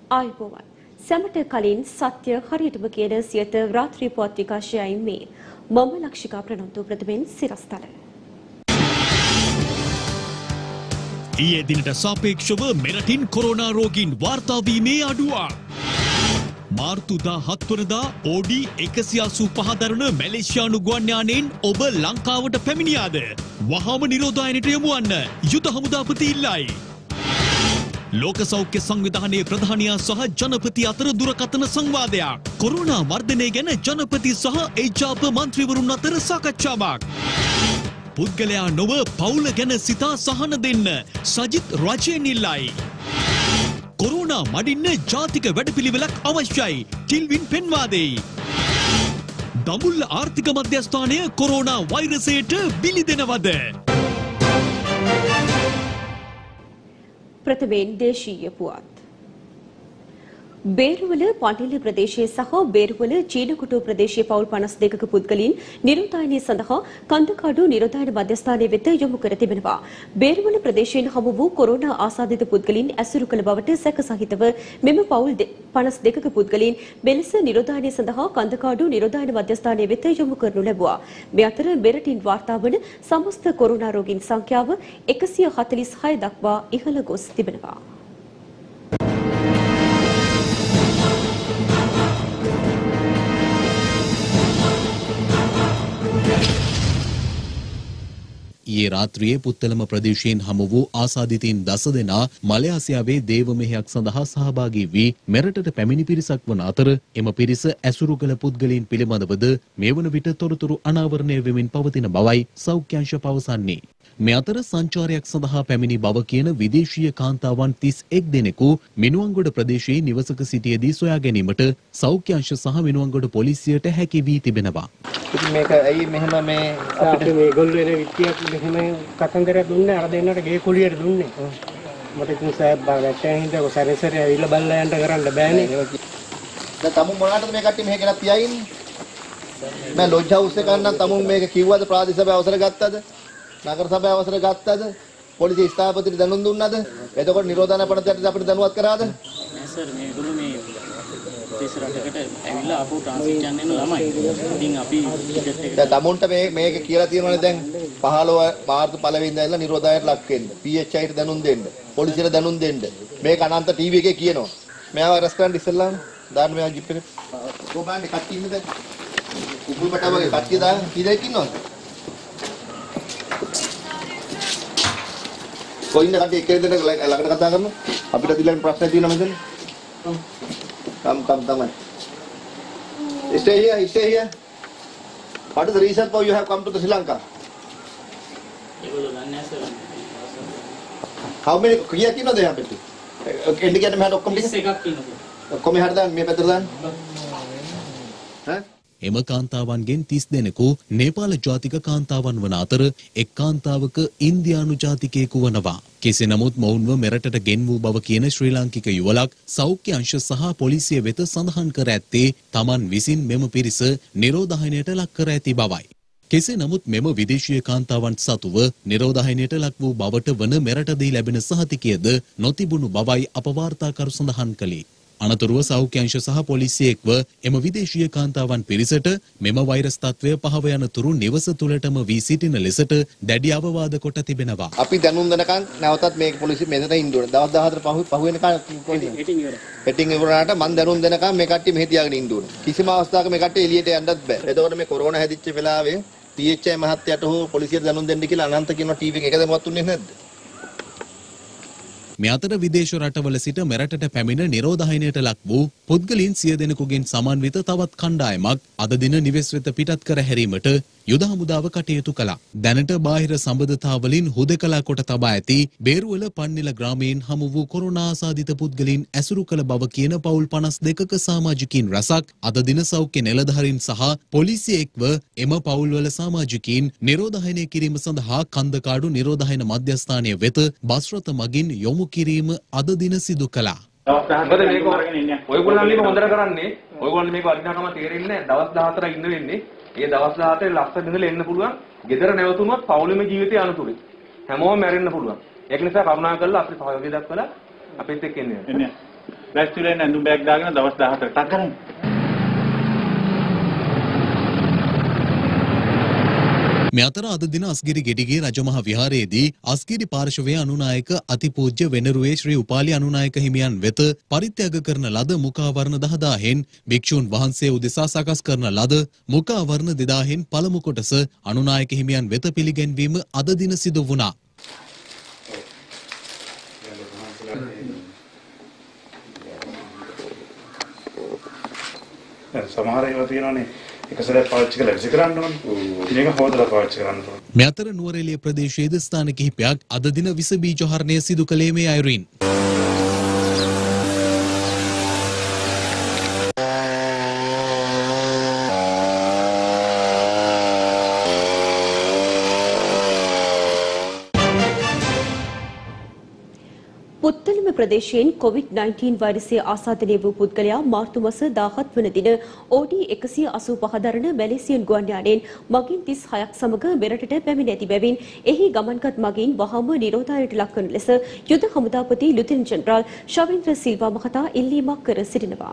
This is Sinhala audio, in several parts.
ආයුබෝවන්. සැමට කලින් සත්‍ය හරියටම කියන සියත රාත්‍රී පුවත් විකාශයයි මේ. මම ලක්ෂිකා ප්‍රනන්දු ප්‍රථමයෙන් සිරස්තල. ඊයේ දිනට සාපේක්ෂව මෙරටින් කොරෝනා රෝගීන් වාර්තා වීමේ අඩුවක්. මාර්තු 17 වනදා ඕඩි 185 දරන මැලේසියානු ගුවන් යානයෙන් ඔබ ලංකාවට පැමිණියාද? වහාම නිරෝධායනයට යොමු වන්න යුද හමුදාපති ඉල්ලයි. ලෝක සෞඛ්‍ය සංවිධානයේ ප්‍රධානියා සහ ජනපති අතර දුරකථන සංවාදයක්. කොරෝනා වර්ධනය ගැන ජනපති සහ ඒජාප මන්ත්‍රීවරුන් අතර සාකච්ඡාවක්. පුද්ගලයා නොව පවුල ගැන සිතා සහන දෙන්න සජිත් රජයෙන් ඉල්ලයි. කොරෝනා මඩින්න ජාතික වැඩපිළිවෙලක් අවශ්‍යයි. ටිල්වින් පෙන්වා දෙයි. දඹුල්ල ආර්ථික මධ්‍යස්ථානය කොරෝනා වෛරසයට බිලි දෙනවද? ප්‍රථමයෙන් දේශීය පුවත්. බේරුවල පටිල ප්‍රදේශයේ සහ බේරුවල චීනකුටු ප්‍රදේශයේ පවුල් 52ක පුද්ගලයන් නිරෝධායනය සඳහා කන්දකාඩු නිරෝධායන මධ්‍යස්ථානයේ වෙත යොමු කර තිබෙනවා. බේරුවල ප්‍රදේශයෙන් හමු වූ කොරෝනා ආසාදිත පුද්ගලයන් ඇසුරු කළ බවට සැක සහිතව මෙම පවුල් 52ක පුද්ගලයන් මෙලෙස නිරෝධායනය සඳහා කන්දකාඩු නිරෝධායන මධ්‍යස්ථානයේ වෙත යොමු කරනු ලැබුවා. මේ අතර මෙරටින් වාර්තා වන සමස්ත කොරෝනා රෝගීන් සංඛ්‍යාව 146 දක්වා ඉහළ ගොස් තිබෙනවා. ඊයේ රාත්‍රියේ පුත්තලම ප්‍රදේශයෙන් හමු වූ ආසාදිතයින් 10 දෙනා මලයාසියාවේ දේව මෙහෙයක් සඳහා සහභාගී වී මෙරටට පැමිණි පිරිසක් වන අතර එම පිරිස ඇසුරු කළ පුද්ගලයන් පිළිබඳවද මේ වන විට තොරතුරු අනාවරණය වෙමින් පවතින බවයි සෞඛ්‍ය අංශ පවසන්නේ. මේ අතර සංචාරයක් සඳහා පැමිණි බව කියන විදේශීය කාන්තාවන් 31 දෙනෙකු මිනුවන්ගොඩ ප්‍රදේශයේ නිවසක සිටියේදී සොයා ගැනීමට සෞඛ්‍ය අංශ සහ මිනුවන්ගොඩ පොලිසියට හැකි වී තිබෙනවා. ඉතින් මේක ඇයි මෙහෙම මේ අපිට මේ ගොල්ලෝ එන විත්තියක් මෙහෙම කතන්දරයක් දුන්නේ අර දෙන්නට ගේ කුලියට දුන්නේ. මට ඉතින් සෑබ් බාගට්ටයන් හින්දා කොසරේසරේ ඇවිල්ලා බල්ලා යන්න කරන්න බෑනේ. දැන් තමුන් මොනකටද මේ කට්ටිය මෙහෙ ගෙනත් තියා ඉන්නේ? මම ලොජ් හවුස් එක ගන්න තමුන් මේක කිව්වද ප්‍රාදේශීය සභාව අවසර ගත්තද? නගර සභාව අවසර ගත්තද? පොලිසිය ස්ථාපතිට දැනුම් දුන්නද? එතකොට නිරෝධායන පනතට අපිට දැනුවත් කරාද? නෑ සර් මේගොල්ලෝ මේ දේශ රටකට ඇවිල්ලා ආපහු ට්‍රාන්සිට් යන්න එන ළමයි. ඉතින් අපි ටිකට් එක දැන් තමුන්ට මේක කියලා තියෙනවනේ දැන් 15 මාර්තු 1 වෙනිදා ඉඳලා නිරෝධායනට ලක් වෙන්න. PHIට දැනුම් දෙන්න. පොලිසියට දැනුම් දෙන්න. මේක අනන්ත ටීවී එකේ කියනවා. මෙයාව අරස් කරන්න ඉස්සෙල්ලාම දාන්න මෙයා ජිප් එකට. කොහොමද කට්ටිය ඉන්නේ දැන්? කුකුල් බටා වගේ කට්ටිය දාන්න කී දෙනෙක් ඉන්නවද? කොයින්ද කට්ටිය එක දෙනෙක් ළඟට කතා කරමු. අපිට දිලෙන් ප්‍රශ්න තියෙනවා මෙතන. Come. Stay here. What is the reason for you have come to Sri Lanka? How many? Kiya kino de yahan pe? Indicate mein okkom dik. එකක් කියනකො. Okkom mein hardan me pedradan. එම කාන්තාවන්ගෙන් 30 දෙනෙකු නේපාල ජාතික කාන්තාවන් වන අතර එක් කාන්තාවක ඉන්දියානු ජාතිකයෙකු වනවා. කෙසේ නමුත් මොවුන්ව මෙරටට ගෙන් වූ බව කියන ශ්‍රී ලාංකික යුවලක් සෞඛ්‍ය අංශ සහ පොලිසිය වෙත සඳහන් කර ඇත්තේ තමන් විසින් මෙම පිරිස නිරෝධායනයට ලක් කර ඇති බවයි. කෙසේ නමුත් මෙම විදේශීය කාන්තාවන් සතුව නිරෝධායනයට ලක් වූ බවට වන මෙරටදී ලැබෙන සහතිකයද නොතිබුණු බවයි අප වාර්තාකරු සඳහන් කළේ. අනතුරුව සෞඛ්‍ය අංශ සහ පොලිසිය එක්ව එම විදේශීය කාන්තාවන් පිරිසට මෙම වෛරස් තත්ත්වය පහව යන තුරු නිවස තුළටම වී සිටින ලෙසට දැඩි අවවාද කොට තිබෙනවා. අපි දැනුම් දෙනකන් නැවතත් මේක පොලිසිය මෙතන ඉන්න ඕනේ. දවස් 14 පහු වෙනකන් හෙටින් ඉවරනාට මම දැනුම් දෙනකන් මේ කට්ටිය මෙහෙ තියාගෙන ඉන්න ඕනේ. කිසිම අවස්ථාවක මේ කට්ටිය එළියට යන්නත් බෑ. එතකොට මේ කොරෝනා හැදිච්ච වෙලාවේ PHI මහත්තයාට හෝ පොලිසියට දැනුම් දෙන්න කියලා අනන්ත කියන ටීවී එක දැනුවත් දුන්නේ නැද්ද? මේ අතර විදේශ රටවල සිට මෙරටට පැමිණ නිරෝධායනයට ලක් වූ පුද්ගලයන් 100 දෙනෙකුගෙන් සමන්විත තවත් කණ්ඩායමක් අද දින නිවෙස් වෙත පිටත් කර හැරීමට යුද හමුදාව කටයුතු කළා. දැනට බාහිර සම්බන්ධතාවලින් හුදකලා කොට තබා ඇති බේරුවල පන්නිල ග්‍රාමයෙන් හමු වූ කොරෝනා ආසාදිත පුද්ගලයන් ඇසුරු කළ බව කියන පවුල් 52ක සමාජිකයින් රැසක් අද දින සෞඛ්‍ය නිලධාරීන් සහ පොලිසිය එක්ව එම පවුල්වල සමාජිකයින් නිරෝධායනය කිරීම සඳහා කන්දකාඩු නිරෝධායන මධ්‍යස්ථානය වෙත බස් රථ මගින් යොමු කිරීම අද දින සිදු කළා. මොකද මේක ඔයගොල්ලන් මේක හොඳට කරන්නේ ඔයගොල්ලන් මේක වටිනාකම තේරෙන්නේ නැහැ. දවස් 14 ඉන්න වෙන්නේ. ඒ දවස් 14 ලක්ෂ බිඳලා එන්න පුළුවන්. ගෙදර නැවතුනොත් පවුලේ ජීවිතය අනුතුරේ. හැමෝම මැරෙන්න පුළුවන්. ඒක නිසා කරුණාකරලා අපිට සහයෝගය දක්වලා අපිත් එක්ක එන්න. වැස්තුලේ නැඳුම් බෑග් දාගෙන දවස් 14ක් කරන්නේ. මේ අතර අද දින අස්ගිරි ගෙඩිගේ රජමහා විහාරයේදී අස්ගිරි පාර්ශවයේ අනුනායක අතිපූජ්‍ය වෙනරුවේ ශ්‍රී උපාලි අනුනායක හිමියන් වෙත පරිත්‍යාග කරන ලද මුඛාවරණ 10000න් භික්ෂූන් වහන්සේ උදෙසා සකස් කරන ලද මුඛාවරණ 2000න් පළමු කොටස අනුනායක හිමියන් වෙත පිළිගැන්වීම අද දින සිදු වුණා. සමහර ඒවා තියෙනවානේ එක සැරයක් පාවිච්චි කරලා විසි කරන්න ඕනේ. මේක හොදලා පාවිච්චි කරන්න ඕනේ. මේ අතර නුවරඑළිය ප්‍රදේශයේද ස්ථාන කිහිපයක් අද දින විස බීජ හරණය සිදු කළේ මේ අයුරින්. පුත්තලම ප්‍රදේශයෙන් COVID-19 වෛරසය ආසාදනය වූ පුද්ගලයා මාර්තු මාස 17 වන දින OD 185 දරන මැලේසියන් ගුවන් යානයෙන් මගින් 36ක් සමග මෙරටට පැමිණ ඇති බැවින් එහි ගමන්ගත් මගින් වහාම නිරෝධායනයට ලක්වන ලෙස යුද හමුදාපති ලුතිනන්ට් ජෙනරාල් ශවේන්ද්‍ර සිල්වා මහතා ඉල්ලීමක් කර සිටිනවා.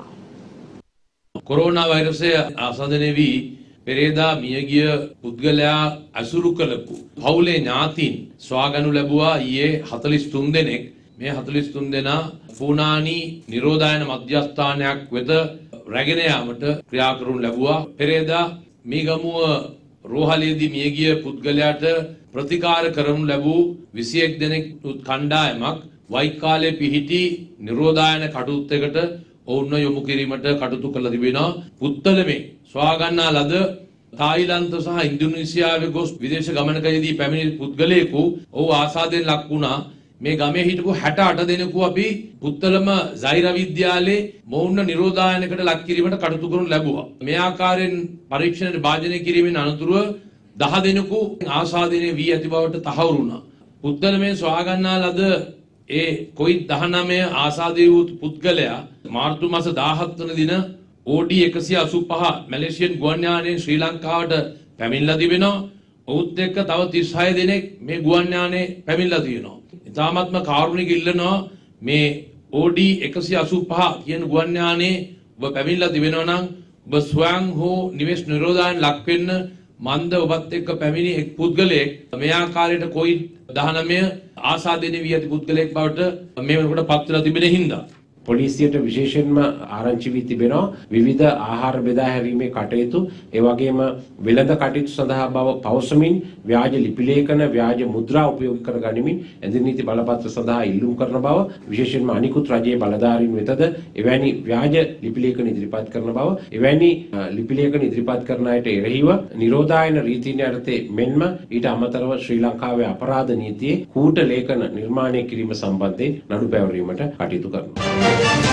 කොරෝනා වෛරසය ආසාදනය වී පෙරේදා මියගිය පුද්ගලයා අසුරු කළපු පවුලේ ඥාතීන් සොයාගනු ලැබුවා ඊයේ 43 දෙනෙක්. මේ 43 දෙනා ෆූනානි නිරෝධායන මධ්‍යස්ථානයක් වෙත රැගෙන යාමට ක්‍රියා කරනු ලැබුවා. පෙරේදා මීගමුව රෝහලේදී මියගිය පුද්ගලයාට ප්‍රතිකාර කරනු ලැබූ 21 දෙනෙක් කණ්ඩායමක් වයිකාලේ පිහිටි නිරෝධායන කටයුත්තකට ඔවුන්ව යොමු කිරීමට කටයුතු කළ තිබෙනවා. පුත්තලමේ සොයා ගන්නා ලද තායිලන්ත සහ ඉන්දුනීසියාවේ ගොස් විදේශ ගමනකදී පැමිණි පුද්ගලයෙකු ඔහු ආසාදයෙන් ලක් වුණා. මේ ගමේ හිටපු 68 දෙනෙකු අපි පුත්තලම සෛර විද්‍යාලයේ මොවුන්ව නිරෝධායනයකට ලක් කිරීමට කටයුතු කරනු ලැබුවා. මේ ආකාරයෙන් පරීක්ෂණයට භාජනය කිරීමෙන් අනතුරුව 10 දෙනෙකු ආසාදනය වී ඇති බවට තහවුරු වුණා. පුත්තලමේ සොයා ගන්නා ලද ඒ COVID-19 ආසාදනය වූ පුද්ගලයා මාර්තු මාස 17 වන දින OD 185 මැලේසියන් ගුවන් යානයෙන් ශ්‍රී ලංකාවට පැමිණලා තිබෙනවා. ඔහුත් එක්ක තව 36 දෙනෙක් මේ ගුවන් යානයේ පැමිණලා තියෙනවා. ඉතාමත්ම කාරුණික ඉල්ලනවා මේ OD 185 කියන ගුවන් යානයේ ඔබ පැමිණලා තිබෙනවා නම් ඔබ ස්වයං හෝ නිවෙස් නිරෝධායන ලක් වෙන්න මන්ද ඔබත් එක්ක පැමිණි එක් පුද්ගලයෙක් මේ ආකාරයට COVID-19 ආසාදනය වී ඇති පුද්ගලයෙක් බවට මේ වෙනකොට පත් වෙලා තිබෙන හින්දා පොලිසියට විශේෂයෙන්ම ආරංචි වී තිබෙනවා විවිධ ආහාර බෙදා හැරීමේ කටයුතු ඒ වගේම වෙළඳ කටයුතු සඳහා බව පවසමින් ව්‍යාජ ලිපි ලේඛන ව්‍යාජ මුද්‍රා උපයෝග කර ගනිමින් ඇඳින් නීති බලපත්‍ර සඳහා ඉල්ලුම් කරන බව විශේෂයෙන්ම අනිකුත් රජයේ බලධාරීන් වෙතද එවැනි ව්‍යාජ ලිපි ලේඛන ඉදිරිපත් කරන බව එවැනි ලිපි ලේඛන ඉදිරිපත් කරන අයට එරෙහිව නිරෝධායන රීතීන් යටතේ මෙන්ම ඊට අමතරව ශ්‍රී ලංකාවේ අපරාධ නීතියේ කූට ලේඛන නිර්මාණය කිරීම සම්බන්ධයෙන් නඩු පැවරීමට කටයුතු කරනවා.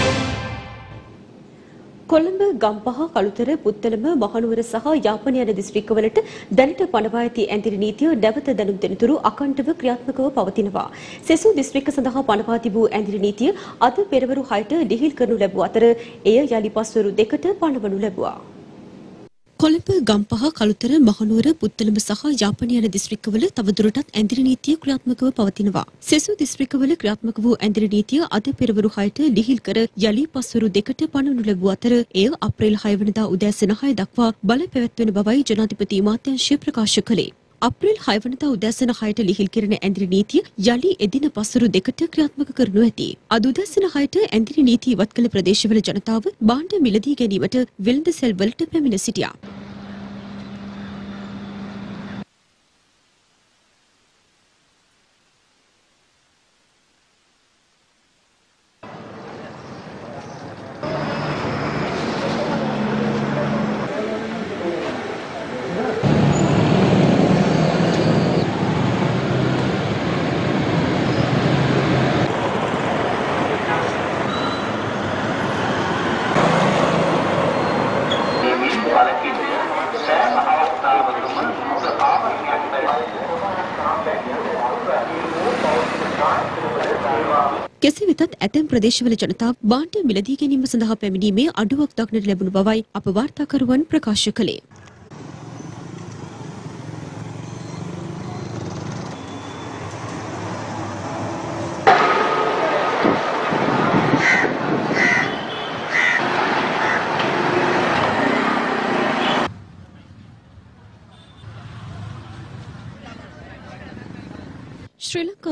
කොළඹ ගම්පහ කළුතර පුත්තලම මහනුවර සහ යාපනය යන දිස්ත්‍රික්කවලට දැනට පනවා ඇති ඇඳිරි නීතිය නැවත දැනුම් දෙනතුරු අකණ්ඩව ක්‍රියාත්මකව පවතිනවා. සෙසු දිස්ත්‍රික්ක සඳහා පනවා තිබූ ඇඳිරි නීතිය අද පෙරවරු 6ට ලිහිල් කරනු ලැබුව අතර එය යලි පස්වරු 2ට පනවනු ලැබුවා. කොළඹ ගම්පහ කළුතර මහනුවර පුත්තලම සහ යාපනය යන දිස්ත්‍රික්කවල තවදුරටත් ඇඳිරි නීතිය ක්‍රියාත්මකව පවතිනවා. සෙසු දිස්ත්‍රික්කවල ක්‍රියාත්මක වූ ඇඳිරි නීතිය අද පෙරවරු 6ට ලිහිල් කර යලි පස්වරු 2ට පනවනු ලැබුව අතර එය අප්‍රේල් 6 වෙනිදා උදෑසන 6 දක්වා බල පැවැත්වෙන බවයි ජනාධිපති අමාත්‍යාංශය ප්‍රකාශ කළේ. අප්‍රේල් 6 වෙනිදා උදෑසන 6ට ලිහිල් කෙරෙන ඇඳිරි නීතිය යලි එදින පස්වරු 2ට ක්‍රියාත්මක කරනු ඇති. අද උදෑසන 6ට ඇඳිරි නීතිය ඉවත් කළ ප්‍රදේශවල ජනතාව භාණ්ඩ මිලදී ගැනීමට වෙළඳ සෙල් වලට පැමිණ සිටියා. කෙසේ වෙතත් ඇතැම් ප්‍රදේශවල ජනතාව භාණ්ඩ මිලදී ගැනීම සඳහා පැමිණීමේ අඩුවක් දක්නට ලැබුණු බවයි අප වාර්තාකරුවන් ප්‍රකාශ කළේ.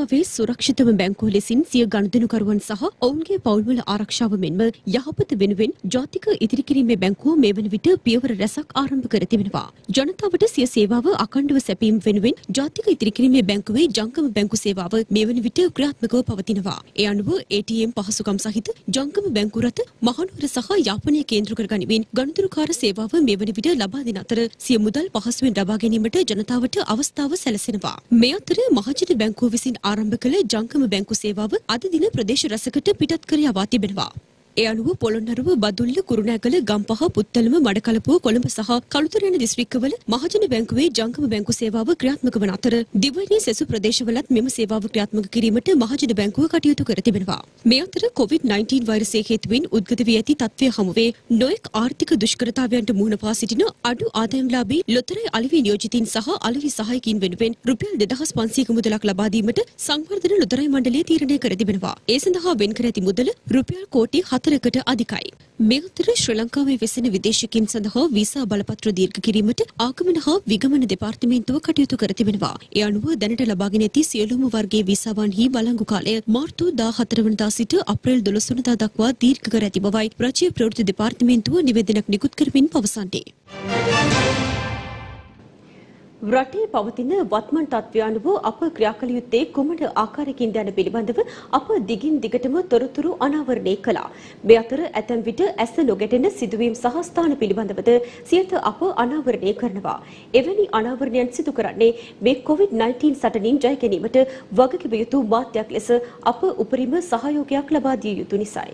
ලංකාවේ සුරක්ෂිතම බැංකුව ලෙසින් සිය ගනුදෙනුකරුවන් සහ ඔවුන්ගේ පවුල්වල ආරක්ෂාව මෙන්ම යහපත වෙනුවෙන් ජාතික ඉදිරිකිරීමේ බැංකුව මේ වන විට පියවර රැසක් ආරම්භ කර තිබෙනවා. ජනතාවට සිය සේවාව අඛණ්ඩව සැපීම වෙනුවෙන් ජාතික ඉදිරිකිරීමේ බැංකුවේ ජංගම බැංකු සේවාව මේ වන විට ක්‍රියාත්මකව පවතිනවා. ඒ අනුව ATM පහසුකම් සහිත ජංගම බැංකු රට මහනුවර සහ යාපනය කේන්ද්‍ර කර ගනිමින් ගනුදෙනුකාර සේවාව මේ වන විට ලබා දෙන අතර සිය මුදල් පහසුවෙන් ලබා ගැනීමට ජනතාවට අවස්ථාව සැලසෙනවා. මේ අතර මහජන බැංකුව විසින් ආරම්භ කළ ජංගම බැංකු සේවාව අද දින ප්‍රදේශ රැසකට පිටත් කර යවා තිබෙනවා. ඒ අනුව පොළොන්නරුව, බදුල්ල, කුරුණෑගල, ගම්පහ, පුත්තලම, මඩකලපුව, කොළඹ සහ කළුතර යන දිස්ත්‍රික්කවල මහජන බැංකුවේ ජංගම බැංකු සේවාව ක්‍රියාත්මක වන අතර දිවයිනේ සෙසු ප්‍රදේශවලත් මෙම සේවාව ක්‍රියාත්මක කිරීමට මහජන බැංකුව කටයුතු කර තිබෙනවා. මේ අතර COVID-19 වෛරසය හේතුවෙන් උද්ගත වී ඇති තත්ත්වය හමුවේ නොයෙක් ආර්ථික දුෂ්කරතාවයන්ට මුහුණ පා සිටින අඩු ආදායම්ලාභී ලොතරැයි අලෙවි නියෝජිතින් සහ අලෙවි සහායකින් වෙනුවෙන් රුපියල් 2500ක මුදලක් ලබා දීමට සංවර්ධන ලොතරැයි මණ්ඩලය තීරණය කර තිබෙනවා. ඒ සඳහා වෙන් කර ඇති මුදල රුපියල් කෝටි 4කට අධිකයි. මේ අතර ශ්‍රී ලංකාවේ වෙසෙන විදේශිකයින් සඳහා වීසා බලපත්‍ර දීර්ඝ කිරීමට ආගමන හා විගමන දෙපාර්තමේන්තුව කටයුතු කර තිබෙනවා. ඒ අනුව දැනට ලබාගෙන ඇති සියලුම වර්ගයේ වීසාවන්හි බලංගු කාලය මාර්තු 14 වනදා සිට අප්‍රේල් 12 වනදා දක්වා දීර්ඝ කර ඇති බවයි රාජ්‍ය ප්‍රවෘත්ති දෙපාර්තමේන්තුව නිවේදනයක් නිකුත් කරමින් පවසන්නේ. රටේ පවතින වත්මන් තත්ත්වය අනුව අප ක්‍රියා කළ යුත්තේ කුමන ආකාරයකින්ද යන පිළිබඳව අප දිගින් දිගටම තොරතුරු අනාවරණය කළා. මේ අතර ඇතැම් විට ඇස නොගැටෙන සිදුවීම් සහ ස්ථාන පිළිබඳවද සියත අප අනාවරණය කරනවා. එවැනි අනාවරණයන් සිදු කරන්නේ මේ COVID-19 සටනින් ජය ගැනීමට වගකිව යුතු මාධ්‍යයක් ලෙස අප උපරිම සහයෝගයක් ලබා දිය යුතු නිසායි.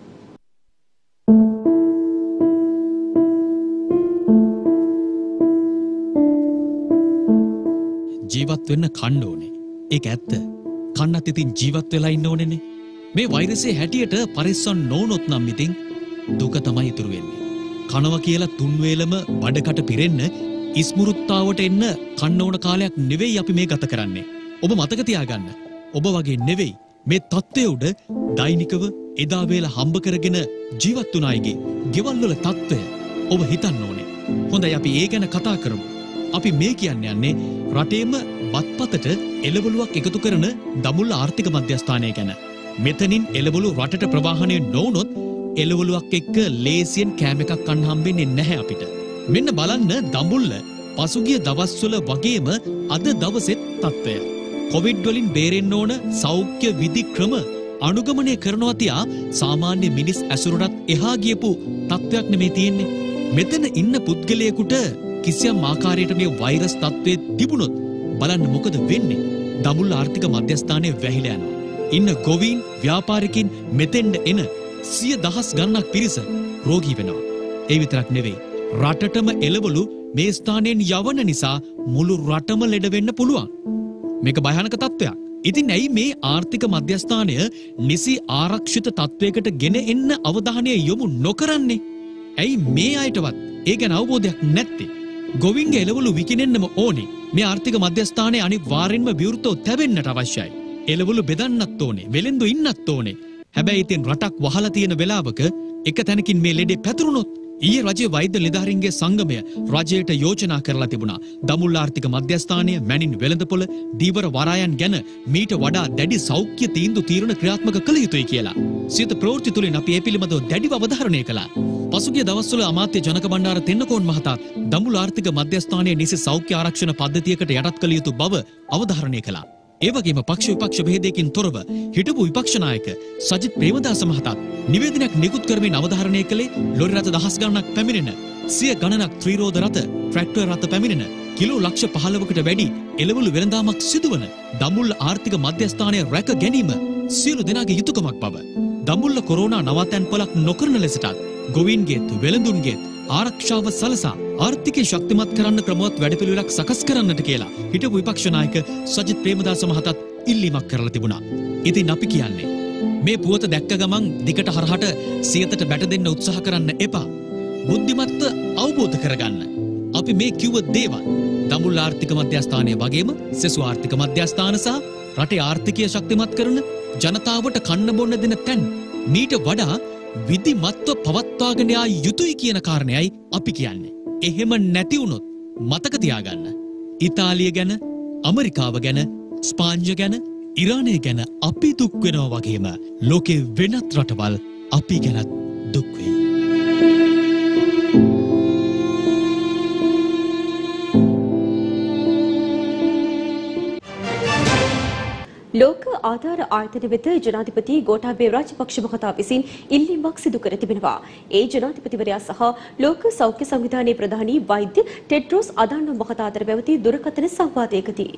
ජීවත් වෙන්න කන්න ඕනේ. ඒක ඇත්ත. කන්නත් ඉතින් ජීවත් වෙලා ඉන්න ඕනේනේ. මේ වෛරසයේ හැටියට පරිස්සම් නොවුනොත් නම් ඉතින් දුක තමයි ඉතුරු වෙන්නේ. කනවා කියලා තුන් වේලම බඩකට පිරෙන්න ඉස්මුරුත්තාවට එන්න කන්න ඕන කාලයක් නෙවෙයි අපි මේ ගත කරන්නේ. ඔබ මතක තියාගන්න. ඔබ වගේ නෙවෙයි මේ තත්ත්වය උඩ දෛනිකව එදා වේල හම්බ කරගෙන ජීවත් වුණ අයගේ ගෙවල් වල තත්ත්වය ඔබ හිතන්න ඕනේ. හොඳයි අපි ඒ ගැන කතා කරමු. අපි මේ කියන්නේ රටේම බත්පතට එළවලුවක් එකතු කරන දඹුල්ල ආර්ථික මධ්‍යස්ථානය ගැන. මෙතනින් එළවලු රටට ප්‍රවාහනය නොවුනොත් එළවලුවක් එක්ක ලේසියෙන් කෑම එකක් කන්න හම්බෙන්නේ නැහැ අපිට. මෙන්න බලන්න දඹුල්ල පසුගිය දවස්වල වගේම අද දවසෙත් තත්ත්වය. කොවිඩ් වලින් බේරෙන්න ඕන සෞඛ්‍ය විධි ක්‍රම අනුගමනය කරනවා තියා සාමාන්‍ය මිනිස් ඇසුරටත් එහා ගියපු තත්ත්වයක් නෙමේ තියෙන්නේ. මෙතන ඉන්න පුද්ගලයෙකුට කිසියම් ආකාරයට මේ වෛරස් තත්ත්වයේ තිබුණොත් බලන්න මොකද වෙන්නේ? දඹුල්ල ආර්ථික මධ්‍යස්ථානයේ වැහිලා යනවා. ඉන්න ගොවීන් ව්‍යාපාරිකින් මෙතෙන්ට එන 100,000 ගණනක් පිරිස රෝගී වෙනවා. ඒ විතරක් නෙවෙයි. රටටම එළවලු මේ ස්ථානයෙන් යවන නිසා මුළු රටම ලෙඩ වෙන්න පුළුවන්. මේක භයානක තත්ත්වයක්. ඉතින් ඇයි මේ ආර්ථික මධ්‍යස්ථානය නිසි ආරක්ෂිත තත්ත්වයකට ගෙන එන්න අවධානය යොමු නොකරන්නේ? ඇයි මේ අයටවත් ඒ ගැන අවබෝධයක් නැත්තේ? ගොවින්ගේ එළවලු විකිනෙන්නම ඕනේ. මේ ආර්ථික මධ්‍යස්ථානයේ අනිවාර්යෙන්ම විවෘතව තැවෙන්නට අවශ්‍යයි. එළවලු බෙදන්නත් ඕනේ, වෙලෙන්දු ඉන්නත් ඕනේ. හැබැයි ඉතින් රටක් වහලා තියෙන වෙලාවක එක තැනකින් මේ ලෙඩේ පැතුරුනොත් ඊයේ රජයේ වෛද්‍ය නිලධාරීන්ගේ සංගමය රජයට යෝජනා කරලා තිබුණා. දඹුල්ල ආර්ථික මධ්‍යස්ථානය, මැනින් වෙළඳපොළ, දීවර වරායන් ගැන මීට වඩා දැඩි සෞඛ්‍ය තීන්දුව තීරණ ක්‍රියාත්මක කළ යුතුයි කියලා. සිත ප්‍රවෘත්ති තුලින් අපි ඒ පිළිබඳව දැඩිව අවධාරණය කළා. පසුගිය දවස්වල අමාත්‍ය ජනක බණ්ඩාර තෙන්නකෝන් මහතා දඹුල්ල ආර්ථික මධ්‍යස්ථානයේ නිසි සෞඛ්‍ය ආරක්ෂණ පද්ධතියකට යටත් කළ යුතු බව අවධාරණය කළා. ඒ වගේම පක්ෂ විපක්ෂ භේදයකින් තොරව හිටපු විපක්ෂ නායක සජිත් ප්‍රේමදාස මහතා නිවේදනයක් නිකුත් කරමින් අවධාරණය කළේ ලොරි රථ දහස් ගණනක් පැමිණෙන, සිය ගණනක් ත්‍රිරෝද රථ, ට්‍රැක්ටර් රථ පැමිණෙන, කිලෝ ලක්ෂ 15කට වැඩි එළවලු වෙළඳාමක් සිදුවන දඹුල්ල ආර්ථික මධ්‍යස්ථානය රැක ගැනීම සියලු දෙනාගේ යුතුයකමක් බව. දඹුල්ල කොරෝනා නවතැන්පලක් නොකරන ලෙසටත් ගොවීන්ගේත් වෙළඳුන්ගේත් ආරක්ෂාව සලසා ආර්ථිකය ශක්තිමත් කරන්න ක්‍රමවත් වැඩපිළිවෙලක් සකස් කරන්නට කියලා හිටපු විපක්ෂ නායක සජිත් ප්‍රේමදාස මහතාත් ඉල්ලීමක් කරලා තිබුණා. ඉතින් අපි කියන්නේ මේ පුවත දැක්ක ගමන් දිකට හරහට සියතට බැට දෙන්න උත්සාහ කරන්න එපා. බුද්ධිමත්ව අවබෝධ කරගන්න. අපි මේ කිව්ව දේවල් දඹුල්ල ආර්ථික මධ්‍යස්ථානය වගේම සෙසු ආර්ථික මධ්‍යස්ථාන සහ රටේ ආර්ථිකය ශක්තිමත් කරන ජනතාවට කන්න බොන්න දෙන තැන් මීට වඩා විධිමත්ව පවත්වාගෙන යා යුතුයි කියන කාරණයයි අපි කියන්නේ. එහෙම නැති වුණොත් මතක තියාගන්න. ඉතාලිය ගැන, ඇමරිකාව ගැන, ස්පාඤ්ඤ ගැන, ඉරානය ගැන අපි දුක් වෙනවා වගේම ලෝකේ වෙනත් රටවල් අපි ගැනත් දුක් වෙයි. ලෝක ආධාර ආයතන වෙත ජනාධිපති ගෝඨාභය රාජපක්ෂ මහතා විසින් ඉල්ලීමක් සිදු කර තිබෙනවා. ඒ ජනාධිපතිවරයා සහ ලෝක සෞඛ්‍ය සංවිධානයේ ප්‍රධානී වෛද්‍ය ටෙඩ්රොස් අදානොම් මහතා අතර පැවති දුරකථන සංවාදයකදී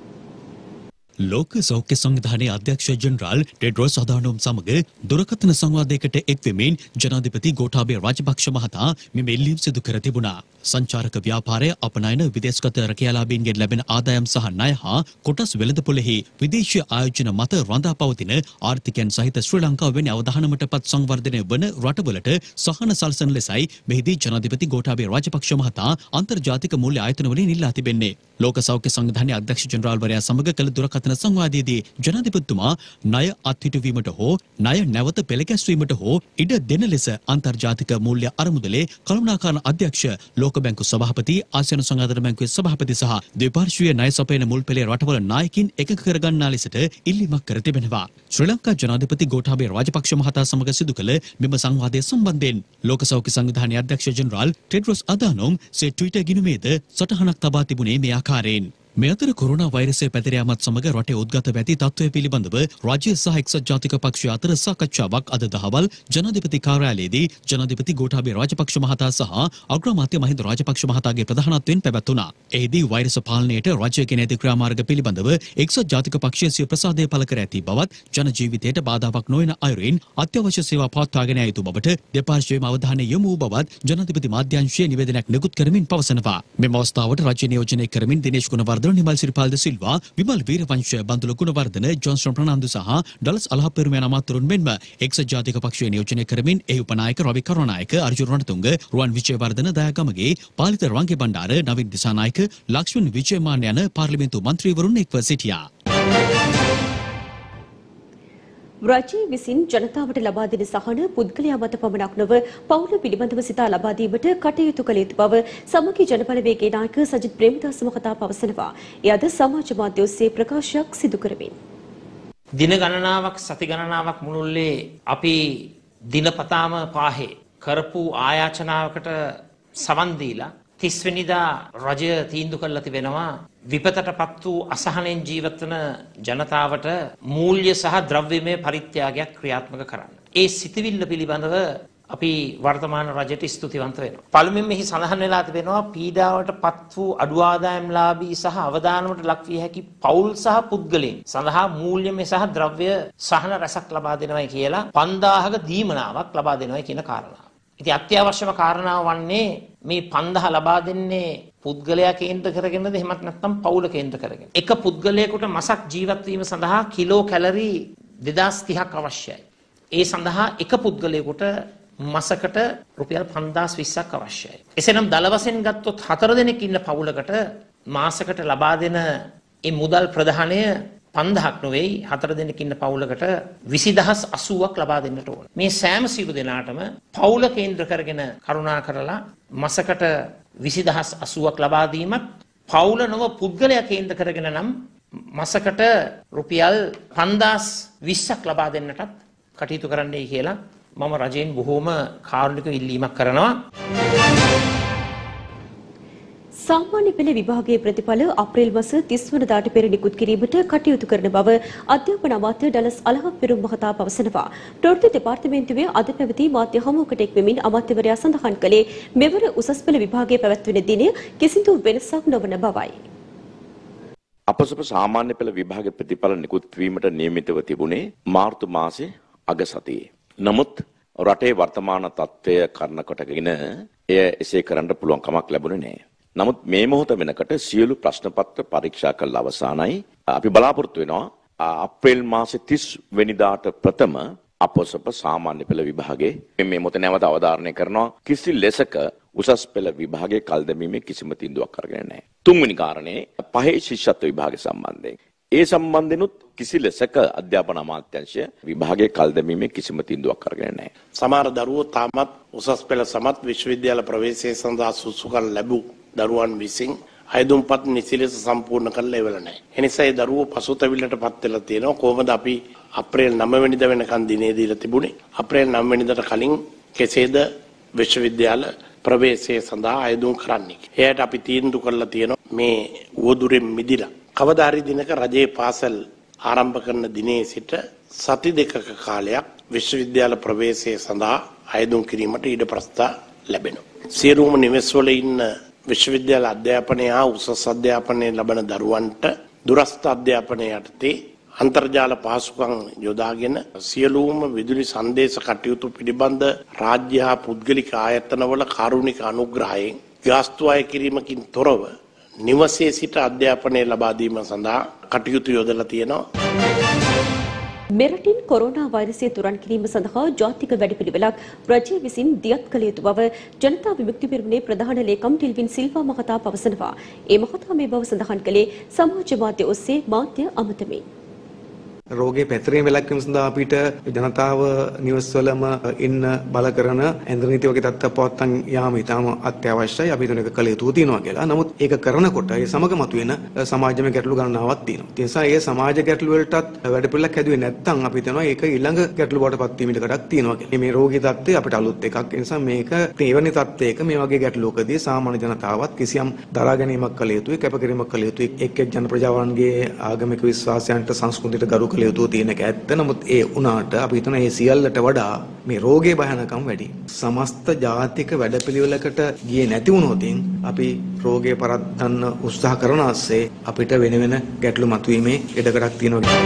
ලෝක සෞඛ්‍ය සංවිධානයේ අධ්‍යක්ෂ ජෙනරාල් ටෙඩ්රොස් අදානොම් සමග දුරකථන සංවාදයකට එක්වෙමින් ජනාධිපති ගෝඨාභය රාජපක්ෂ මහතා මෙම ඉල්ලීම් සිදු කර තිබුණා. සංචාරක ව්‍යාපාරය අපනයන විදේශගත රැකියාලාභීන්ගෙන් ලැබෙන ආදායම් සහ ණය හා කොටස් වෙළඳපොළෙහි විදේශීය ආයෝජන මත රඳා පවතින ආර්ථිකයන් සහිත ශ්‍රී ලංකාව වැනි අවධානමට පත් සංවර්ධනය වන රටවලට සහන සලසන ලෙසයි මෙහිදී ජනාධිපති ගෝඨාභය රාජපක්ෂ මහතා අන්තර්ජාතික මූල්‍ය ආයතනවලින් ඉල්ලා තිබෙන්නේ. ලෝක සෞඛ්‍ය සංවිධානයේ අධ්‍යක්ෂ ජෙනරාල්වරයා සමග කළ දුරකථන සංවාදයේදී ජනාධිපතිතුමා ණය අත්හිටුවීමට හෝ ණය නැවත පෙළගැස්වීමට හෝ ඉඩ දෙන ලෙස අන්තර්ජාතික මූල්‍ය අරමුදලේ කළමනාකාරණ අධ්‍යක්ෂ ලෝක බැංකු සභාපති ආසියානු සංඝාධන බැංකුවේ සභාපති සහ ද්විපාර්ශ්වීය ණය සපයන මුල් පෙළේ රටවල නායකින් එකඟ කරගන්නා ලෙසට ඉල්ලීමක් කර තිබෙනවා. ශ්‍රී ලංකා ජනාධිපති ගෝඨාභය රාජපක්ෂ මහතා සමග සිදු කළ මෙම සංවාදය සම්බන්ධයෙන් ලෝක සෞඛ්‍ය සංවිධානයේ අධ්‍යක්ෂ ජෙනරාල් ටෙඩ්රොස් අදානොම් සේ ට්විටර් ගිණුමේද සටහනක් තබා තිබුණේ මේ ආකාරයෙන්. මේ අතර කොරෝනා වෛරසය පැතිර යාමත් සමග රටේ උද්ගත වැති තත්ත්වය පිළිබඳව රාජ්‍ය සහ එක්සත් ජාතික පක්ෂය අතර සාකච්ඡාවක් අද දහවල් ජනාධිපති කාර්යාලයේදී ජනාධිපති ගෝඨාභය රාජපක්ෂ මහතා සහ අග්‍රාමාත්‍ය මහින්ද රාජපක්ෂ මහතාගේ ප්‍රධානත්වයෙන් පැවැත්වුණා. එහිදී වෛරස පාලනයට රාජ්‍ය ගෙන ඇති ක්‍රියාමාර්ග පිළිබඳව එක්සත් ජාතික පක්ෂය සිය ප්‍රසාදය පළ කර ඇති බවත් ජන ජීවිතයට බාධාවක් නොවන අයුරින් අත්‍යවශ්‍ය සේවා පවත්වාගෙන යුතු බවට දෙපාර්ශ්වයේම අවධානය යොමු වූ බවත් ජනාධිපති මාධ්‍යාංශයේ නිවේදනයක් නිකුත් කරමින් පවසනවා. මෙම අවස්ථාවට රාජ්‍ය නියෝජනය කරමින් දිනේෂ් ගුණවර්ධන නිමල් සිරිපාල් ද සිල්වා විමල් වීරවංශ බන්දුල ගුණවර්ධන ජොන්සන් ප්‍රනාන්දු සහ ඩලස් අලහප්පෙරුම යන අමාත්‍යවරුන් මෙන්ම එක්සත් ජාතික පක්ෂය නියෝජනය කරමින් එහි උපනායක රවි කරුණානායක අර්ජුන රණතුංග රුවන් විජේවර්ධන දයාගමගේ පාලිත රංගේ බණ්ඩාර නවීන් දිසානායක ලක්ෂ්මන් විජේමාන යන පාර්ලිමේන්තු මන්ත්‍රීවරුන් එක්ව සිටියා. රජය විසින් ජනතාවට ලබා දෙන සහන පුද්ගලයා මත පමණක් නොව පවුල පිළිබඳව සිතා ලබා දීමට කටයුතු කළ යුතු බව සමගි ජනබලවේගයේ නායක සජිත් ප්‍රේමදාස මහතා පවසනවා. ඒ අද සමාජ මාධ්‍ය ඔස්සේ ප්‍රකාශයක් සිදු කරමින් දින ගණනාවක් සති ගණනාවක් මුළුල්ලේ අපි දිනපතාම පාහේ කරපු ආයාචනාවකට සවන් දීලා 30 වෙනිදා රජය තීන්දුව කළා තිබෙනවා විපතටපත් වූ අසහනෙන් ජීවත් වන ජනතාවට මූල්‍ය සහ ද්‍රව්‍යමය පරිත්‍යාගයක් ක්‍රියාත්මක කරන්න. ඒ සිතවිල්ල පිළිබඳව අපි වර්තමාන රජයට ස්තුතිවන්ත වෙනවා. පළමුවෙන් මෙහි සඳහන් වෙලා තිබෙනවා පීඩාවටපත් වූ අඩු ආදායම්ලාභී සහ අවදානමට ලක් විය හැකි පවුල් සහ පුද්ගලයන් සඳහා මූල්‍යමය සහ ද්‍රව්‍ය සහන රැසක් ලබා දෙනවයි කියලා 5000ක දීමනාවක් ලබා දෙනවයි කියන කාරණාව. ඉතින් අත්‍යවශ්‍යම කාරණාව වන්නේ මේ 5000 ලබා දෙන්නේ පුද්ගලයා කේන්ද්‍ර කරගෙනද එහෙමත් නැත්නම් පවුල කේන්ද්‍ර කරගෙන. එක පුද්ගලයෙකුට මසක් ජීවත් වීම සඳහා කිලෝ කැලරි 2030ක් අවශ්‍යයි. ඒ සඳහා එක පුද්ගලයෙකුට මසකට රුපියල් 5020ක් අවශ්‍යයි. එසේනම් දල වශයෙන් ගත්තොත් 4 දෙනෙක් ඉන්න පවුලකට මාසකට ලබා දෙන මේ මුදල් ප්‍රදානය 5000ක් නෙවෙයි 4 දෙනෙක් ඉන්න පවුලකට 20080ක් ලබා දෙන්නට ඕන. මේ සෑම සියලු දෙනාටම පවුල කේන්ද්‍ර කරගෙන කරුණා කරලා මාසකට 20080ක් ලබා දීමත් පවුල නොව පුද්ගලයා කේන්ද්‍ර කරගෙන නම් මාසකට රුපියල් 5020ක් ලබා දෙන්නටත් කටයුතු කරන්නයි කියලා මම රජයෙන් බොහෝම කාරුණික ඉල්ලීමක් කරනවා. සාමාන්‍ය පෙළ විභාගයේ ප්‍රතිඵල අප්‍රේල් මාස 30 වනදාට පෙර නිකුත් කිරීමට කටයුතු කරන බව අධ්‍යාපන අමාත්‍ය ඩලස් අලහප්පෙරුම් මහතා පවසනවා. ප්‍රවෘත්ති දෙපාර්තමේන්තුවේ අද පැවති මාධ්‍ය හමුවකට එක්වෙමින් අමාත්‍යවරයා සඳහන් කළේ මෙවර උසස් පෙළ විභාගයේ පැවැත්වෙන දිනය කිසිදු වෙනසක් නොවන බවයි. අපසප සාමාන්‍ය පෙළ විභාගයේ ප්‍රතිඵල නිකුත් වීමට නියමිතව තිබුණේ මාර්තු මාසේ අග සතියේ. නමුත් රටේ වර්තමාන තත්ත්වය කරන කොටගෙන එය එසේ කරන්න පුළුවන් කමක් ලැබුණේ නැහැ. නමුත් මේ මොහොත වෙනකොට සියලු ප්‍රශ්න පත්‍ර පරීක්ෂා කළ අවසానයි. අපි බලාපොරොත්තු වෙනවා අප්‍රේල් මාසේ 30 වෙනිදාට ප්‍රථම අපොසප සාමාන්‍ය පෙළ විභාගයේ මේ මොහොත නැවත අවධාරණය කරනවා කිසි ලෙසක උසස් පෙළ විභාගයේ කල් දැමීමේ කිසිම තීන්දුවක් අරගෙන නැහැ. තුන්වෙනි කාරණේ පහේ ශිෂ්‍යත්ව විභාගය සම්බන්ධයෙන්. ඒ සම්බන්ධෙනුත් කිසි ලෙසක අධ්‍යාපන අමාත්‍යාංශය විභාගයේ කල් දැමීමේ කිසිම තීන්දුවක් අරගෙන නැහැ. සමහර දරුවෝ තාමත් උසස් පෙළ සමත් විශ්වවිද්‍යාල ප්‍රවේශය සඳහා සුසුකම් ලැබූ දරුවන් විසින් අයදුම්පත් නිසි ලෙස සම්පූර්ණ කරලා ඉවර නැහැ. එනිසා ඒ දරුවෝ පසුතැවිල්ලටපත් වෙලා තියෙනවා. කොහොමද අපි අප්‍රේල් 9 වෙනිදා වෙනකන් දිනේ දීලා තිබුණේ. අප්‍රේල් 9 වෙනිදාට කලින් කෙසේද විශ්වවිද්‍යාල ප්‍රවේශය සඳහා අයදුම් කරන්නේ. එයාට අපි තීන්දුව කරලා තියෙනවා මේ උවදුරෙන් මිදිලා කවදා හරි දිනක රජයේ පාසල් ආරම්භ කරන දිනේ සිට සති දෙකක කාලයක් විශ්වවිද්‍යාල ප්‍රවේශය සඳහා අයදුම් කිරීමට ඉඩ ප්‍රස්ථා ලැබෙනවා. සියලුම නිවෙස්වල ඉන්න විශ්වවිද්‍යාල අධ්‍යාපනය හා උසස් අධ්‍යාපනය ලබන දරුවන්ට දුරස්ථ අධ්‍යාපනය යටතේ අන්තර්ජාල පහසුකම් යොදාගෙන සියලුම විදුලි සංදේශ කටයුතු පිළිබඳ රාජ්‍ය හා පුද්ගලික ආයතනවල කාරුණික අනුග්‍රහයෙන් ගාස්තු අය කිරීමකින් තොරව නිවසේ සිට අධ්‍යාපනය ලබා දීම සඳහා කටයුතු යොදලා තියෙනවා. මෙරටින් කොරෝනා වෛරසය තුරන් කිරීම සඳහා ජාතික වැඩපිළිවෙලක් රජය විසින් දියත් කළ යුතු බව ජනතා විමුක්ති පෙරමුණේ ප්‍රධාන ලේකම් ටිල්වින් සිල්වා මහතා පවසනවා. ඒ මහතා මේ බව සඳහන් කළේ සමාජ මාධ්‍ය ඔස්සේ මාධ්‍ය අමතමින්. රෝගේ පැතිරීම වැළැක්වීම සඳහා අපිට ජනතාව නිවස්වලම ඉන්න බල කරන ඇඳ නීති වගේ තත්ත්ව පවත්වන්න යාම ඉතාම අත්‍යවශ්‍යයි. අපි හිතන එක කළ යුතු තියෙනවා කියලා. නමුත් ඒක කරනකොට ඒ සමග මතුවෙන සමාජමය ගැටලු ගණනාවක් තියෙනවා. ඒ නිසා ඒ සමාජ ගැටලු වලටත් වැඩපිළිවෙලක් හැදුවේ නැත්නම් අපි හිතනවා ඒක ඊළඟ ගැටලු වලට පත් වීමට කඩක් තියෙනවා කියලා. මේ රෝගී තත්ත්වය අපිට අලුත් එකක්. ඒ නිසා මේක තේවැනි තත්ත්වයක මේ වගේ ගැටලුවකදී සාමාන්‍ය ජනතාවත් කිසියම් දරා ගැනීමක් කළ යුතුයි, කැපකිරීමක් කළ යුතුයි. එක් ජන ප්‍රජාවන්ගේ ආගමික විශ්වාසයන්ට සංස්කෘතියට ගරු කළ යුතු තියෙන එක ඇත්ත. නමුත් ඒ උනාට අපි හිතන ඒ සියල්ලට වඩා මේ රෝගයේ භයානකම වැඩි. සමස්ත ජාතික වැඩපිළිවෙලකට ගියේ නැති වුණොත් අපි රෝගය පරද්දන්න උත්සාහ කරන ASCII අපිට වෙන ගැටලු මතුවීමේ ඉඩකඩක් තියෙනවා.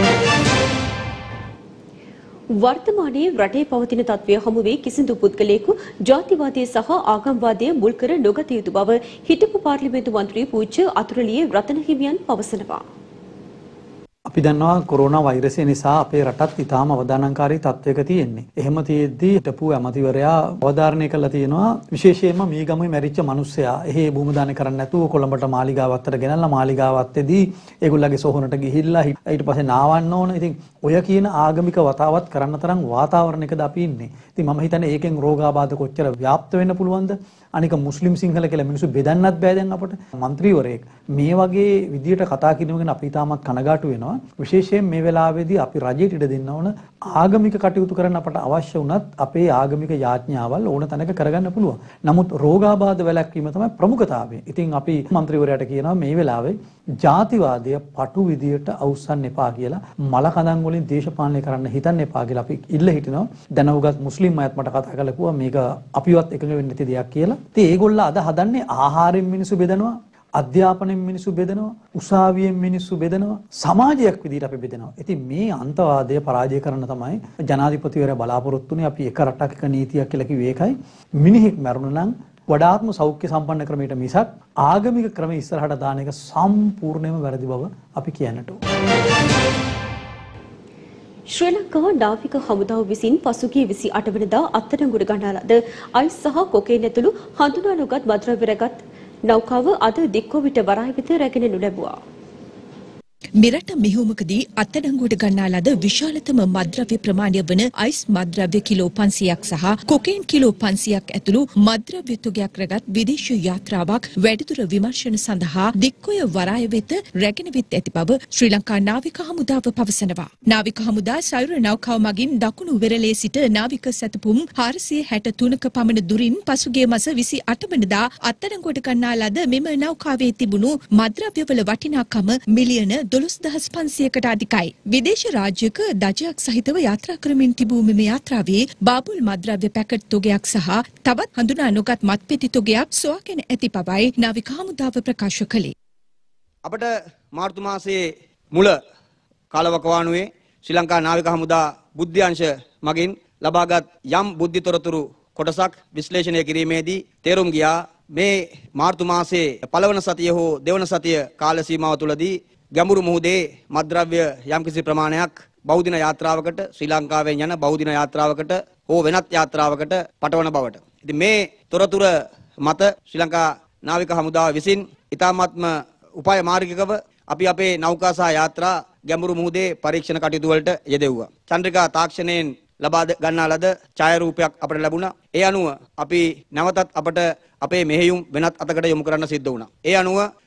වර්තමානයේ රටේ පවතින තත්ත්වය හමුවේ කිසිදු පුද්ගලයෙකු ජාතිවාදය සහ ආගම්වාදය මුල් කර නොගත යුතු බව හිටපු පාර්ලිමේන්තු මන්ත්‍රී පූජ්‍ය අතුරලියේ රතන හිමියන් පවසනවා. අපි දන්නවා කොරෝනා වෛරසය නිසා අපේ රටත් ඉතාම අවදානංකාරී තත්වයක තියෙන්නේ. එහෙම තියෙද්දී හිටපු ඇමතිවරයා අවධාරණය කළා තියෙනවා විශේෂයෙන්ම මීගමුවේ මැරිච්ච මිනිස්සයා එහෙ භූමදාන කරන්න නැතුව කොළඹට මාලිගාවත්තට ගෙනල්ලා මාලිගාවත්තේදී ඒගොල්ලන්ගේ සොහොනට ගිහිල්ලා ඊට පස්සේ නාවන්න ඕන. ඉතින් ඔය කියන ආගමික වතාවත් කරන්න තරම් වාතාවරණයකද අපි ඉන්නේ. ඉතින් මම හිතන්නේ ඒකෙන් රෝගාබාධ කොච්චර ව්‍යාප්ත වෙන්න පුළුවන්ද? අනික මුස්ලිම් සිංහල කියලා මිනිස්සු බෙදන්නත් බෑ දැන් අපට. മന്ത്രിවරයෙක් මේ වගේ විදියට කතා කිරීම ගැන අපි තාමත් කනගාටු වෙනවා. විශේෂයෙන් මේ වෙලාවේදී අපි රජයට ඉඩ දෙන්න ඕන ආගමික කටයුතු කරන්න අපට අවශ්‍ය වුණත් අපේ ආගමික යාඥාවල් ඕන තැනක කරගන්න පුළුවන්. නමුත් රෝගාබාධ වැළැක්වීම තමයි ප්‍රමුඛතාවය. ඉතින් අපි മന്ത്രിවරයාට කියනවා මේ වෙලාවේ ජාතිවාදය පටු විදියට අවුස්සන්න එපා කියලා, මල කඳන් වලින් දේශපාලනය කරන්න හිතන්න එපා කියලා අපි ඉල්ල හිටිනවා. දැනුගත් මුස්ලිම් අයත් මට කතා කරලා කිව්වා මේක අපිවත් එකඟ වෙන්න නැති දෙයක් කියලා. ඉතින් ඒගොල්ලෝ අද හදන්නේ ආහාරයෙන් මිනිස්සු බෙදනවා, අධ්‍යාපනයෙන් මිනිස්සු බෙදනවා, උසාවියෙන් මිනිස්සු බෙදනවා, සමාජයක් විදිහට අපි බෙදනවා. ඉතින් මේ අන්තවාදය පරාජය කරන්න තමයි ජනාධිපතිවරයා බලාපොරොත්තු වෙන්නේ. අපි එක රටක් එක නීතියක් කියලා කිව්වේ ඒකයි. මිනිහෙක් මරුණා නම් වඩාත්ම සෞඛ්‍ය සම්පන්න ක්‍රමයකට මිසක් ආගමික ක්‍රම ඉස්සරහට දාන එක සම්පූර්ණයෙන්ම වැරදි බව අපි කියන්නට ඕන. ශ්‍රී ලංකා නාවික හමුදාව විසින් පසුගිය 28 වෙනිදා අත්අඩංගුවට ගන්නා ලද අයිස් සහ කොකේන් ඇතුළු හඳුනා නොගත් මත්ද්‍රව්‍ය රැගත් නෞකාව අද දික්කොවිට වරාය වෙත රැගෙන ලැබුවා. මෙරට මෙහෙයුමකදී අත්අඩංගුවට ගන්නා ලද විශාලතම මත්ද්‍රව්‍ය ප්‍රමාණය වන අයිස් මත්ද්‍රව්‍ය කිලෝ 500ක් සහ කොකේන් කිලෝ 500ක් ඇතුළු මත්ද්‍රව්‍ය තුගයක් රැගත් විදේශීය යාත්‍රාවක් වැඩිදුර විමර්ශන සඳහා දික්කොය වරාය වෙත රැගෙන විත් ඇති බව ශ්‍රී ලංකා නාවික හමුදාව පවසනවා. නාවික හමුදා සයුර නෞකාව මගින් දකුණු වෙරළේ සිට නාවික සැතපුම් 463ක පමණ දුරින් පසුගිය මාස 28 වෙනිදා අත්අඩංගුවට ගන්නා ලද මෙම නෞකාවේ තිබුණු මත්ද්‍රව්‍යවල වටිනාකම මිලියන 12500කට අධිකයි. විදේශ රාජ්‍යක දජයක් සහිතව යාත්‍රා කරමින් තිබූ මෙම යාත්‍රාවේ බාබුල් මත්ද්‍රව්‍ය පැකට් තොගයක් සහ තවත් හඳුනා නොගත් මත්පෙති තොගයක් සොයාගෙන ඇති බවයි නාවික හමුදාව ප්‍රකාශ කළේ. අපට මාර්තු මාසයේ මුල කාලවකවානුවේ ශ්‍රී ලංකා නාවික හමුදා බුද්ධ්‍යංශ මගින් ලබාගත් යම් බුද්ධි තොරතුරු කොටසක් විශ්ලේෂණය කිරීමේදී තේරුම් ගියා මේ මාර්තු මාසයේ පළවන සතිය හෝ දෙවන සතිය කාල සීමාව තුළදී ගැඹුරු මුහුදේ මත්ද්‍රව්‍ය යම්කිසි ප්‍රමාණයක් බහුදින යාත්‍රාවකට ශ්‍රී ලංකාවෙන් යන බහුදින යාත්‍රාවකට හෝ වෙනත් යාත්‍රාවකට පටවන බවට. ඉතින් මේ තොරතුර මත ශ්‍රී ලංකා නාවික හමුදාව විසින් ඉතාමත්ම උපාය මාර්ගිකව අපි අපේ නෞකා සහ යාත්‍රා ගැඹුරු මුහුදේ පරීක්ෂණ කටයුතු වලට යෙදෙව්වා. චන්ද්‍රිකා තාක්ෂණයෙන් ලබා ගන්නා ලද ඡායාරූපයක් අපට ලැබුණා. ඒ අනුව අපි නැවතත් අපට අපේ මෙහෙයුම් වෙනත් අතකට යොමු කරන්න සිද්ධ වුණා. ඒ අනුව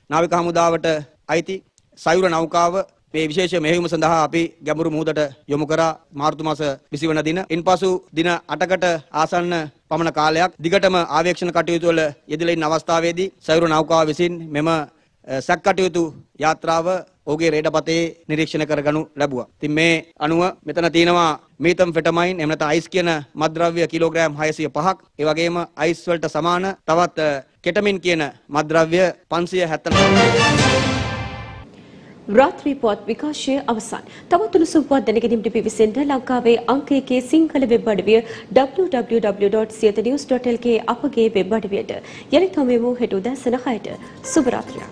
නාවික හමුදාවට අයිති සයුර නෞකාව මේ විශේෂ මෙහෙයුම සඳහා අපි ගැඹුරු මුහුදට යොමු කරා මාර්තු මාස 20 වන දින. ඉන්පසු දින 8කට ආසන්න පමණ කාලයක් දිගටම ආවේක්ෂණ කටයුතු වල යෙදලා ඉන්න අවස්ථාවේදී සයුර නෞකාව විසින් මෙම සැක කටයුතු යාත්‍රාව ඔහුගේ රේඩපතේ නිරීක්ෂණය කරගනු ලැබුවා. ඉතින් මේ අනුව මෙතන තියෙනවා මීතම්ෆෙටමයින් එහෙම නැත්නම් අයිස් කියන මත්ද්‍රව්‍ය කිලෝග්‍රෑම් 605ක්. ඒ වගේම අයිස් වලට සමාන තවත් කෙටමින් කියන මත්ද්‍රව්‍ය 570. රාත්‍රී පුවත් විකාශය අවසන්. තවත් උණුසුම් පුවත් දැනගැනීමට පිවිසෙන්න ලංකාවේ අංක 1 සිංහල වෙබ් අඩවිය www.siyanews.lk අපගේ වෙබ් අඩවියට. යලිත් හමුවෙමු හෙට උදෑසන 6ට. සුබ රාත්‍රියක්.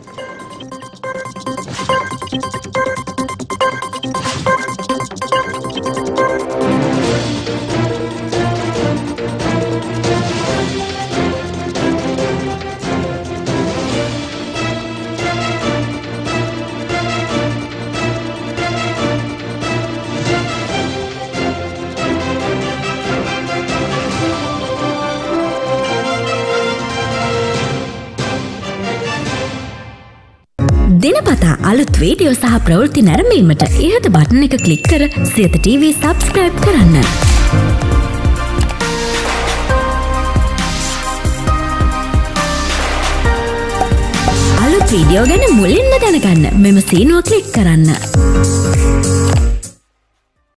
දිනපතා අලුත් වීඩියෝ සහ ප්‍රවෘත්ති නැරඹීමට ඉහත බටන් එක ක්ලික් කර සියත TV සබ්ස්ක්‍රයිබ් කරන්න. අලුත් වීඩියෝ ගැන මුලින්ම දැනගන්න මෙම සීනුව ක්ලික් කරන්න.